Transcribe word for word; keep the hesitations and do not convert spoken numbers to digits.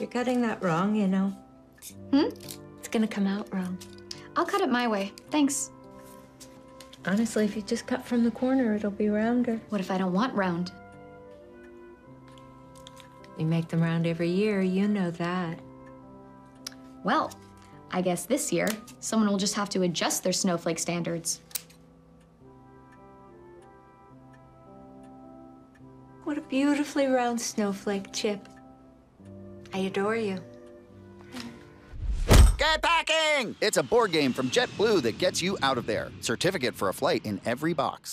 You're cutting that wrong, you know. Hmm? It's gonna come out wrong. I'll cut it my way. Thanks. Honestly, if you just cut from the corner, it'll be rounder. What if I don't want round? We make them round every year, you know that. Well, I guess this year, someone will just have to adjust their snowflake standards. What a beautifully round snowflake, Chip. I adore you. Get packing! It's a board game from JetBlue that gets you out of there. Certificate for a flight in every box.